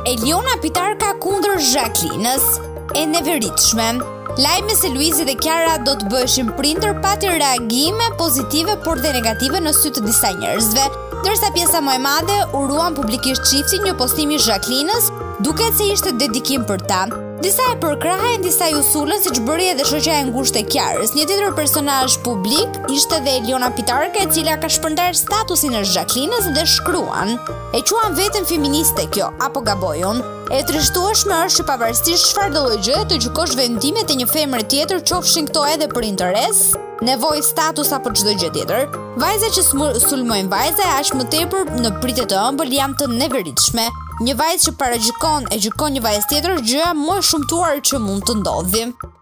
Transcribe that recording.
Eliona Pitarka kundër Jacqueline-s, e neveritshme. Lajmi se Luizi dhe Kiara do të bëheshin prindër pati reagime pozitive por dhe negative në sy të disa njerëzve, ndërsa pjesa më e madhe uruan publikisht çiftin një postimi Jacqueline-s, duket se ishte dedikim për ta. Disa e përkrahen, disa ju sulën, siç bëri edhe shoqja e ngushtë e Kiarës. Një tjetër personazh publik ishte dhe Eliona Pitarka, e cila ka shpërndar statusin e Jacqueline-s dhe shkruan: "E quan veten feministe kjo, apo gaboj unë? E trishtueshme është që pavarësisht çfarë do lloj gjëje të gjykosh vendimet e një femre tjetër, qofshin këto edhe për interes, nevojë, status apo çdo gjë tjetër. Vajza që sulmojnë vajza e aq më tepër në pritje të ëmbël janë të neveritshme. Një vajzë që paragjykon e gjykon një vajzë tjetër, gjëja më e shumtuar që mund të ndodhi."